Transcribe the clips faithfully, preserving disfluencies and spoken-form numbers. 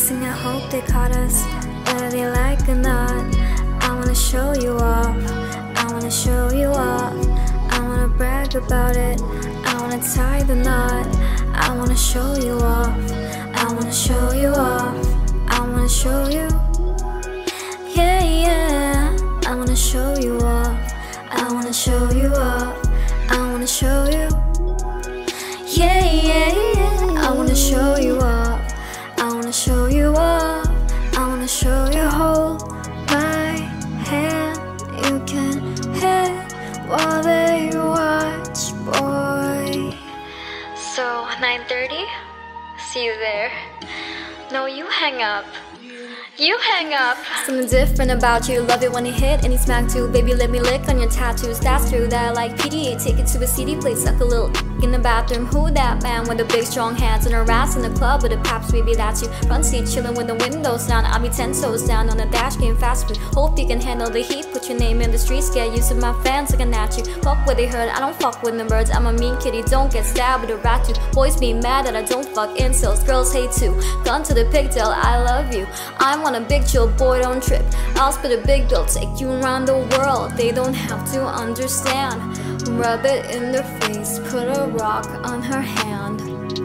Kissing, I hope they caught us, whether they like or not. I wanna show you off, I wanna show you off. I wanna brag about it, I wanna tie the knot. I wanna show you off, I wanna show you off. I wanna show you, yeah, yeah. I wanna show you off, I wanna show you off. I wanna show you, yeah, yeah, yeah. I wanna show you off, I wanna show you off. I wanna show you, hold my hand. You can hit while they watch, boy. So, nine thirty? See you there. No, you hang up. You hang up. Something different about you, love it when you hit and you smack too. Baby, let me lick on your tattoos. That's true that I like P D A. Take it to a C D place, suck a little in the bathroom. Who that man with the big strong hands and her ass in the club with the paps? Baby, that's you. Front seat chillin' with the windows down. I'll be ten toes down on the dash, game fast food. Hope you can handle the heat. Put your name in the streets, get used to my fans looking at you. Fuck what they heard, I don't fuck with the birds. I'm a mean kitty, don't get stabbed with a rat too. Boys be mad that I don't fuck incels, girls hate too. Gun to the pigtail, I love you. I'm on a big chill, boy, don't trip. I'll spit a big bill, take you around the world. They don't have to understand. Rub it in their face, put a rock on her hand.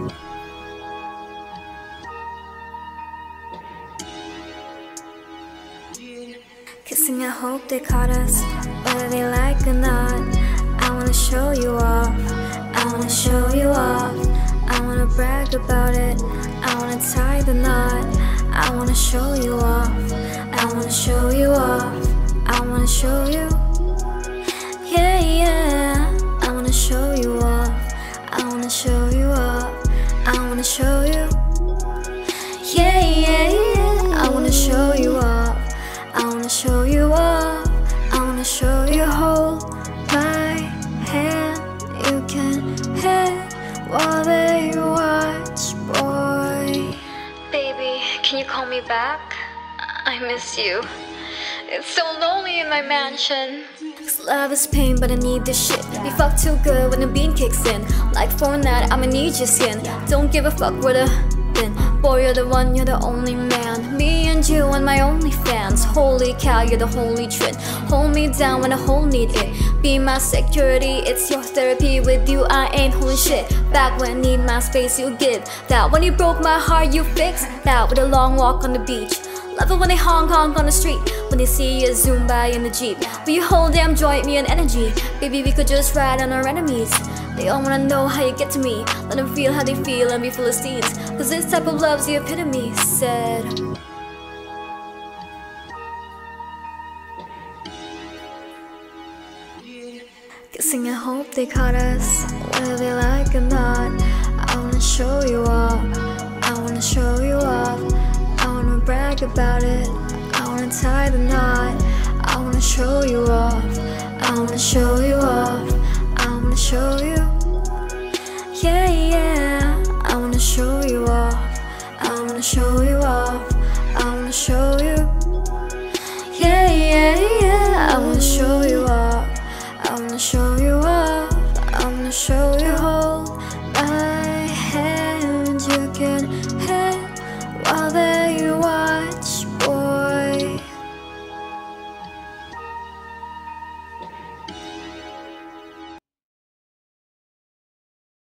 Kissing, I hope they caught us, whether they like or not. I wanna show you off, I wanna show you off. I wanna brag about it, I wanna tie the knot. I wanna show you off, I wanna show you off. I wanna show you, yeah, yeah. I wanna show you off, I wanna show you off. I wanna show you, yeah, yeah, yeah. I wanna show you off, I wanna show you off. I wanna show you, hold my hand. You can hit while they watch, boy. Baby, can you call me back? I miss you. It's so lonely in my mansion. Cause love is pain, but I need this shit. We fuck too good when the bean kicks in. Like for a night, I'ma need your skin. Don't give a fuck where the been. Boy, you're the one, you're the only man. Me and you and my only fans. Holy cow, you're the holy trin. Hold me down when I hold need it. Be my security, it's your therapy. With you, I ain't holding shit back when I need my space, you give that. When you broke my heart, you fixed that with a long walk on the beach. Love it when they honk honk on the street, when they see you zoom by in the Jeep. Will you hold damn joint me an energy? Baby, we could just ride on our enemies. They all wanna know how you get to me. Let them feel how they feel and be Philistines. Cause this type of love's the epitome, said. Kissing, I hope they caught us, whether they like or not. I wanna show you off, I wanna show you off. I wanna brag about it, I wanna tie the knot. I wanna show you off, I wanna show you off. I wanna show you, yeah, yeah. I wanna show you off, I wanna show you off. I wanna show you, yeah, yeah, yeah. I wanna show you off, I wanna show you off. I wanna show